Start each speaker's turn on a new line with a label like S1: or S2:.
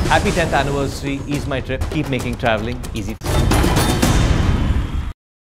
S1: Happy 10th anniversary. Ease my trip. Keep making traveling easy.